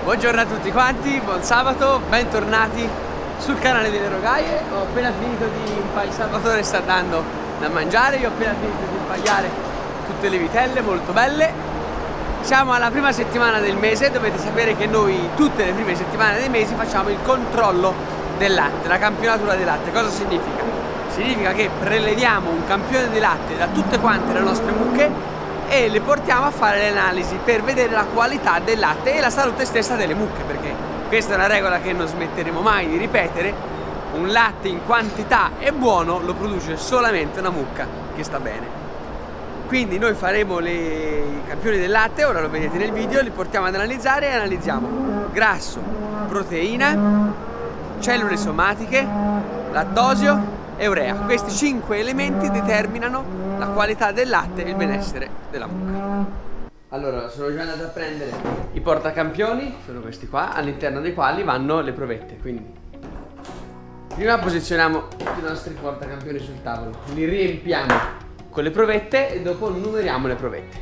Buongiorno a tutti quanti, buon sabato, bentornati sul canale delle rogaie. Ho appena finito di impagliare, Salvatore sta dando da mangiare, io ho appena finito di impagliare tutte le vitelle molto belle. Siamo alla prima settimana del mese, dovete sapere che noi tutte le prime settimane dei mesi facciamo il controllo del latte, la campionatura del latte. Cosa significa? Significa che preleviamo un campione di latte da tutte quante le nostre mucche e le portiamo a fare le analisi per vedere la qualità del latte e la salute stessa delle mucche, perché questa è una regola che non smetteremo mai di ripetere: un latte in quantità e buono lo produce solamente una mucca che sta bene. Quindi noi faremo i campioni del latte, ora lo vedete nel video, li portiamo ad analizzare e analizziamo grasso, proteina, cellule somatiche, lattosio e urea. Questi 5 elementi determinano la qualità del latte e il benessere della mucca. Allora, sono già andato a prendere i portacampioni, sono questi qua, all'interno dei quali vanno le provette. Quindi prima posizioniamo i nostri portacampioni sul tavolo, li riempiamo con le provette e dopo numeriamo le provette.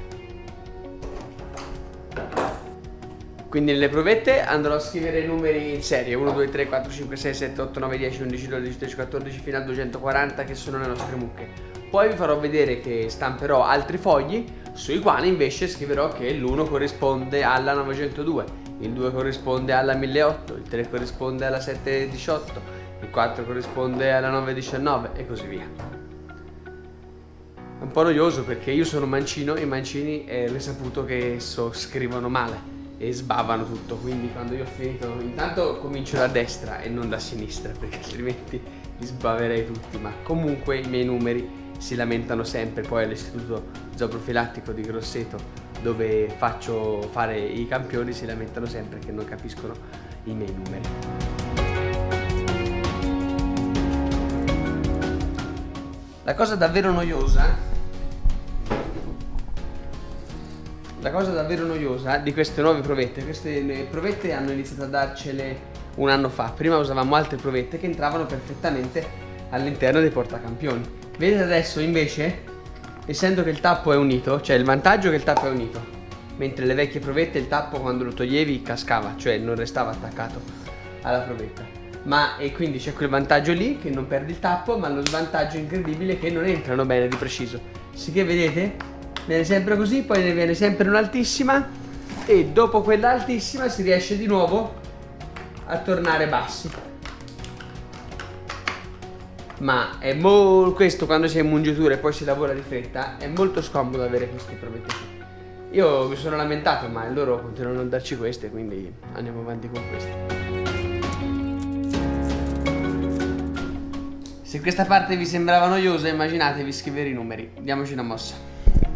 Quindi nelle provette andrò a scrivere i numeri in serie 1, 2, 3, 4, 5, 6, 7, 8, 9, 10, 11, 12, 13, 14 fino a 240 che sono le nostre mucche. Poi vi farò vedere che stamperò altri fogli sui quali invece scriverò che l'1 corrisponde alla 902, il 2 corrisponde alla 1008, il 3 corrisponde alla 718, il 4 corrisponde alla 919 e così via. È un po' noioso perché io sono mancino e i mancini è risaputo che scrivono male e sbavano tutto, quindi quando io ho finito intanto comincio da destra e non da sinistra perché altrimenti li sbaverei tutti, ma comunque i miei numeri si lamentano sempre. Poi all'istituto zooprofilattico di Grosseto, dove faccio fare i campioni, si lamentano sempre che non capiscono i miei numeri. La cosa davvero noiosa di queste nuove provette, queste provette hanno iniziato a darcele un anno fa. Prima usavamo altre provette che entravano perfettamente all'interno dei portacampioni. Vedete adesso invece, essendo che il tappo è unito, cioè il vantaggio è che il tappo è unito, mentre le vecchie provette il tappo quando lo toglievi cascava, cioè non restava attaccato alla provetta. E quindi c'è quel vantaggio lì che non perdi il tappo, ma lo svantaggio incredibile è che non entrano bene di preciso. Sicché vedete? Viene sempre così, poi ne viene sempre un'altissima e dopo quella altissima si riesce di nuovo a tornare bassi. Ma è questo quando si è in mungitura e poi si lavora di fretta è molto scomodo avere questi provette. Io mi sono lamentato, ma loro continuano a darci queste, quindi andiamo avanti con queste. Se questa parte vi sembrava noiosa, immaginatevi scrivere i numeri. Diamoci una mossa.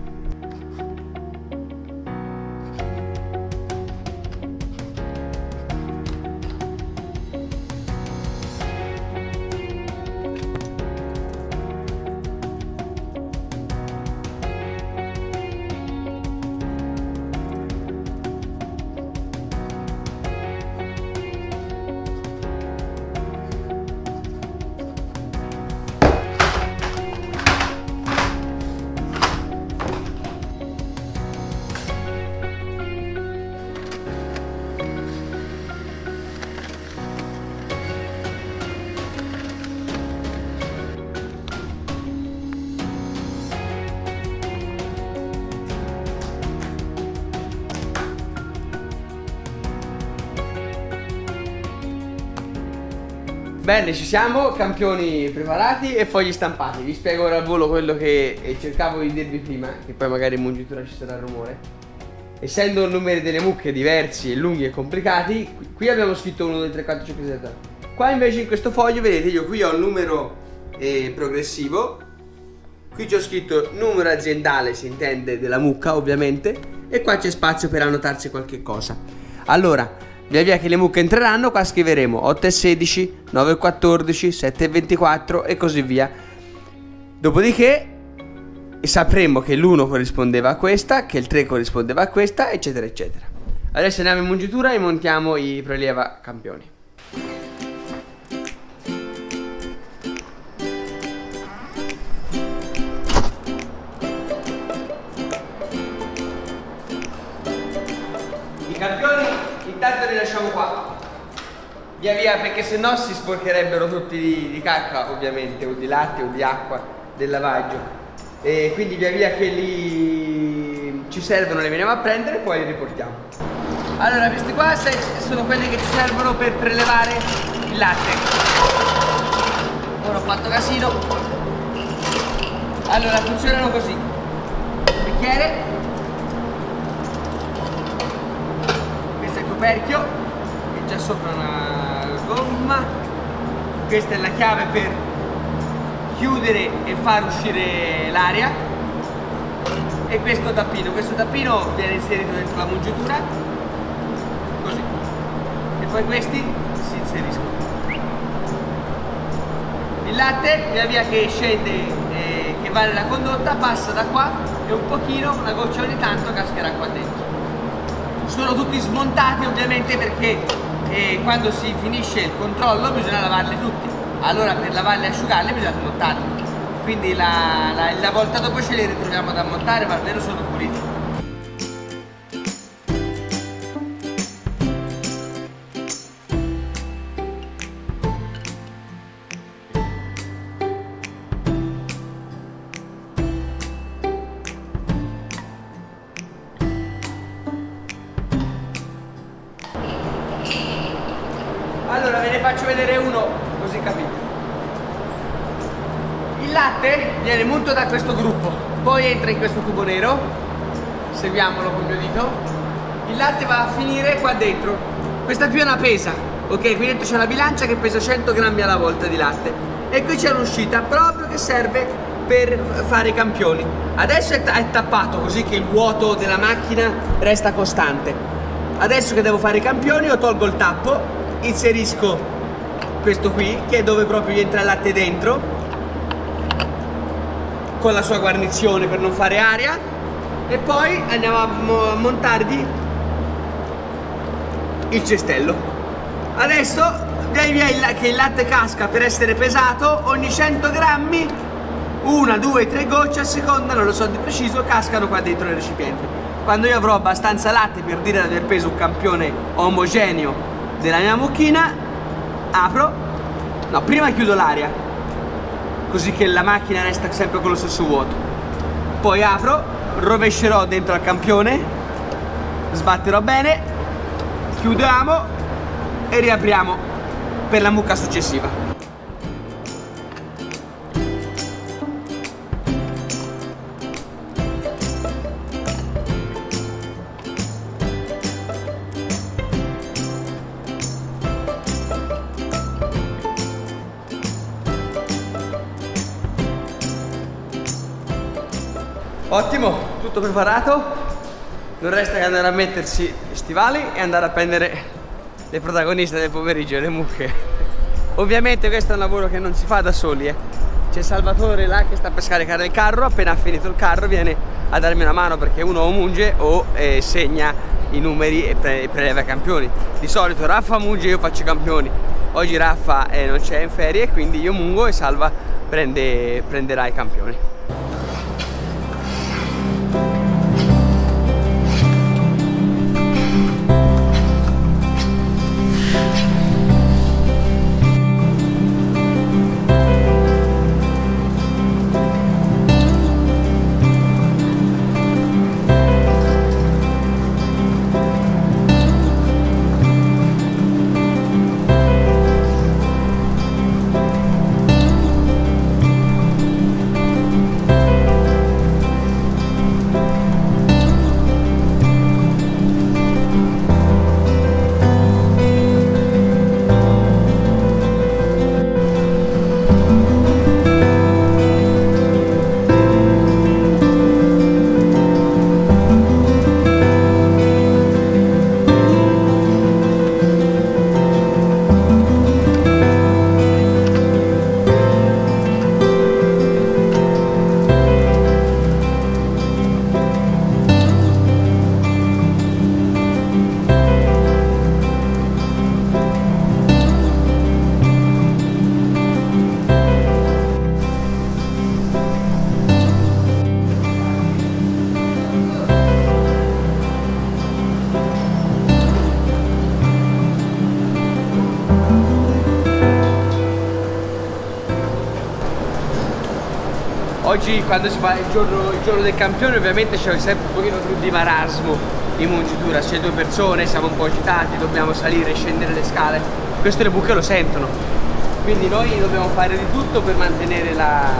Bene, ci siamo, campioni preparati e fogli stampati. Vi spiego ora al volo quello che cercavo di dirvi prima, che poi magari in mungitura ci sarà il rumore. Essendo i numeri delle mucche diversi e lunghi e complicati, qui abbiamo scritto 1, 2, 3, 4, 5, 6, 7. Qua invece in questo foglio, vedete, io qui ho il numero progressivo, qui c'ho scritto numero aziendale, si intende della mucca ovviamente, e qua c'è spazio per annotarsi qualche cosa. Allora, via via che le mucche entreranno, qua scriveremo 8 e 16, 9 e 14, 7 e 24 e così via. Dopodiché sapremo che l'1 corrispondeva a questa, che il 3 corrispondeva a questa, eccetera eccetera. Adesso andiamo in mungitura e montiamo i preleva campioni. latte lo rilasciamo qua. Via via, perché sennò si sporcherebbero tutti di cacca, ovviamente, o di latte o di acqua del lavaggio. E quindi via via che li ci servono le veniamo a prendere e poi li riportiamo. Allora, questi qua sono quelli che ci servono per prelevare il latte. Ora ho fatto casino. Allora, funzionano così. Bicchiere. Questo è il coperchio, è già sopra una gomma. Questa è la chiave per chiudere e far uscire l'aria. E questo tappino viene inserito dentro la mungitura, così, e poi questi si inseriscono. Il latte via via che scende e che va nella condotta passa da qua e un pochino, una goccia ogni tanto, cascherà qua dentro. Sono tutti smontati ovviamente perché quando si finisce il controllo bisogna lavarli tutti. Allora per lavarli e asciugarli bisogna smontarli. Quindi la volta dopo ce li ritroviamo da montare, ma almeno sono puliti. Allora ve ne faccio vedere uno, così capite. Il latte viene munto da questo gruppo, poi entra in questo tubo nero, seguiamolo col mio dito. Il latte va a finire qua dentro. Questa più è una pesa, ok? Qui dentro c'è una bilancia che pesa 100 grammi alla volta di latte. E qui c'è un'uscita proprio che serve per fare i campioni. Adesso è tappato così che il vuoto della macchina resta costante. Adesso che devo fare i campioni io tolgo il tappo, inserisco questo qui che è dove proprio entra il latte dentro, con la sua guarnizione per non fare aria, e poi andiamo a montargli il cestello. Adesso via via che il latte casca per essere pesato, ogni 100 grammi una, due, tre gocce a seconda, non lo so di preciso, cascano qua dentro nel recipiente. Quando io avrò abbastanza latte per dire di aver preso un campione omogeneo della mia mucchina, apro, no, prima chiudo l'aria così che la macchina resta sempre con lo stesso vuoto, poi apro, rovescerò dentro al campione, sbatterò bene, chiudiamo e riapriamo per la mucca successiva. Ottimo, tutto preparato, non resta che andare a mettersi gli stivali e andare a prendere le protagoniste del pomeriggio, le mucche. Ovviamente questo è un lavoro che non si fa da soli, C'è Salvatore là che sta per scaricare il carro, appena ha finito il carro viene a darmi una mano perché uno o munge o segna i numeri e preleva i campioni. Di solito Raffa munge e io faccio i campioni. Oggi Raffa non c'è in ferie, quindi io mungo e Salva prenderà i campioni. Oggi quando si fa il giorno del campione ovviamente c'è sempre un pochino più di marasmo in mungitura, c'è 2 persone, siamo un po' agitati, dobbiamo salire e scendere le scale, questo le buche lo sentono, quindi noi dobbiamo fare di tutto per mantenere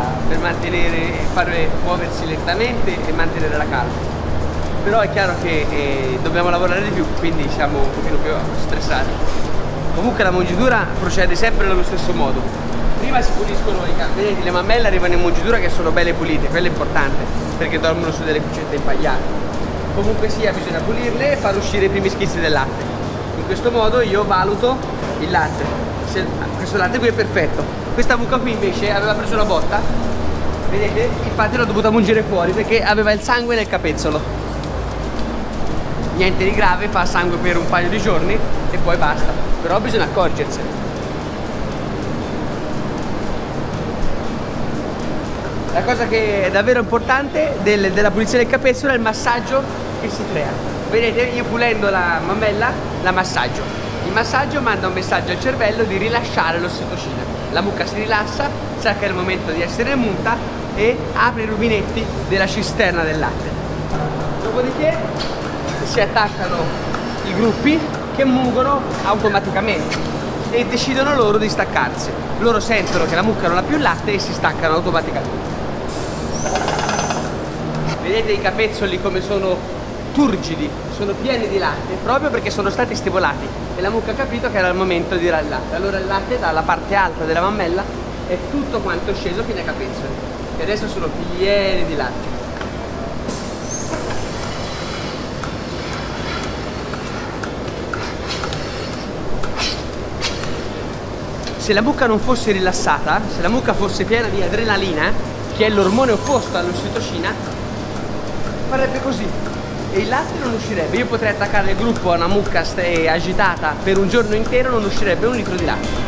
fare muoversi lentamente e mantenere la calma. Però è chiaro che dobbiamo lavorare di più, quindi siamo un pochino più stressati. Comunque la mungitura procede sempre nello stesso modo. Prima si puliscono i vedete, le mammelle arrivano in mungitura che sono belle pulite, quello è importante, perché dormono su delle cuccette impagliate. Comunque sia, bisogna pulirle e far uscire i primi schizzi del latte. In questo modo io valuto il latte. Questo latte qui è perfetto. Questa mucca qui invece aveva preso una botta, vedete? Infatti l'ho dovuta mungere fuori perché aveva il sangue nel capezzolo. Niente di grave, fa sangue per un paio di giorni e poi basta, però bisogna accorgersene. La cosa che è davvero importante della pulizia del capezzolo è il massaggio che si crea. Vedete, io pulendo la mammella la massaggio. Il massaggio manda un messaggio al cervello di rilasciare l'ossitocina. La mucca si rilassa, sa che è il momento di essere munta e apre i rubinetti della cisterna del latte. Dopodiché si attaccano i gruppi che mungono automaticamente e decidono loro di staccarsi. Loro sentono che la mucca non ha più latte e si staccano automaticamente. Vedete i capezzoli come sono turgidi, sono pieni di latte proprio perché sono stati stimolati e la mucca ha capito che era il momento di dare il latte. Allora il latte dalla parte alta della mammella è tutto quanto sceso fino ai capezzoli che adesso sono pieni di latte. Se la mucca non fosse rilassata, se la mucca fosse piena di adrenalina, che è l'ormone opposto all'ossitocina, farebbe così e il latte non uscirebbe. Io potrei attaccare il gruppo a una mucca agitata per un giorno intero, non uscirebbe un litro di latte.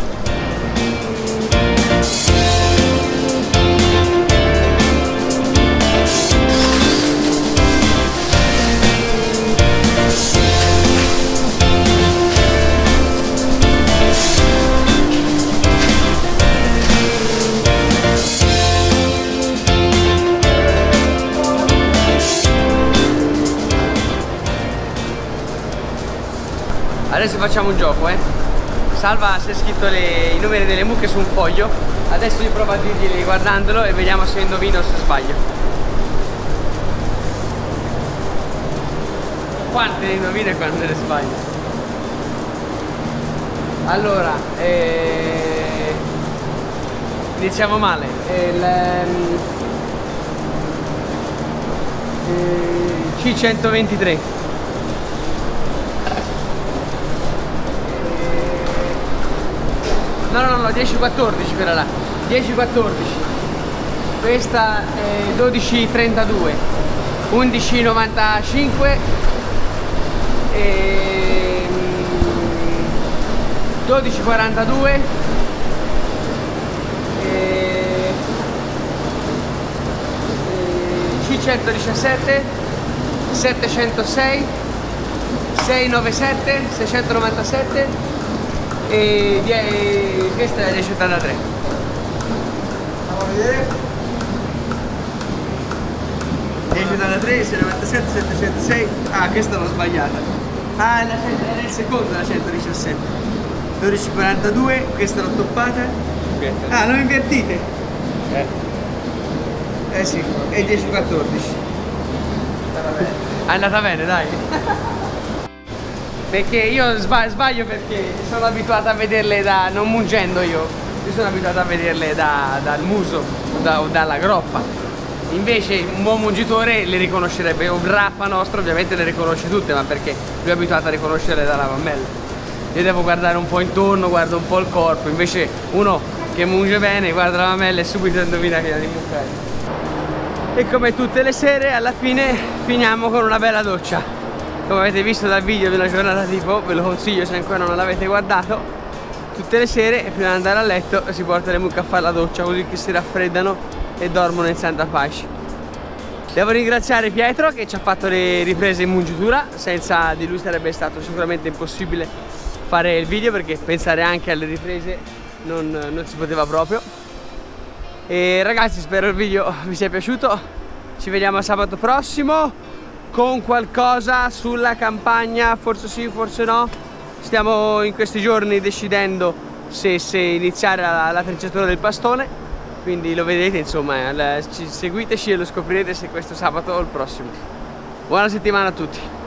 Adesso facciamo un gioco, Salva si è scritto i numeri delle mucche su un foglio. Adesso io provo a dirglieli guardandolo e vediamo se indovino o se sbaglio. Quante le indovino e quante le sbaglio? Allora, iniziamo male. C123. No, 10-14 quella là. 10-14. Questa è 12-32. 11-95. 12-42. C117. 706. 697. 697. E questa è 10,83. Andiamo a vedere. 10,83, 697, 706. Ah, questa l'ho sbagliata. Ah, era il secondo, la 117. 12,42, questa l'ho toppata. Ah, non invertite? Sì, è 10,14. È andata bene, dai. Perché io sbaglio perché sono abituato a vederle non mungendo io sono abituato a vederle dal muso o dalla groppa. Invece un buon mungitore le riconoscerebbe, un Raffa nostro ovviamente le riconosce tutte, ma perché lui è abituato a riconoscerle dalla mammella. Io devo guardare un po' intorno, guardo un po' il corpo, invece uno che munge bene guarda la mammella e subito indovina che è di mucca. E come tutte le sere alla fine finiamo con una bella doccia. Come avete visto dal video di una giornata tipo, ve lo consiglio se ancora non l'avete guardato, tutte le sere prima di andare a letto si porta le mucche a fare la doccia così che si raffreddano e dormono in santa pace. Devo ringraziare Pietro che ci ha fatto le riprese in mungitura, senza di lui sarebbe stato sicuramente impossibile fare il video perché pensare anche alle riprese non si poteva proprio. E ragazzi, spero il video vi sia piaciuto. Ci vediamo sabato prossimo con qualcosa sulla campagna, forse sì, forse no. Stiamo in questi giorni decidendo se iniziare la trinciatura del pastone, quindi lo vedete, insomma, seguiteci e lo scoprirete se questo sabato o il prossimo. Buona settimana a tutti.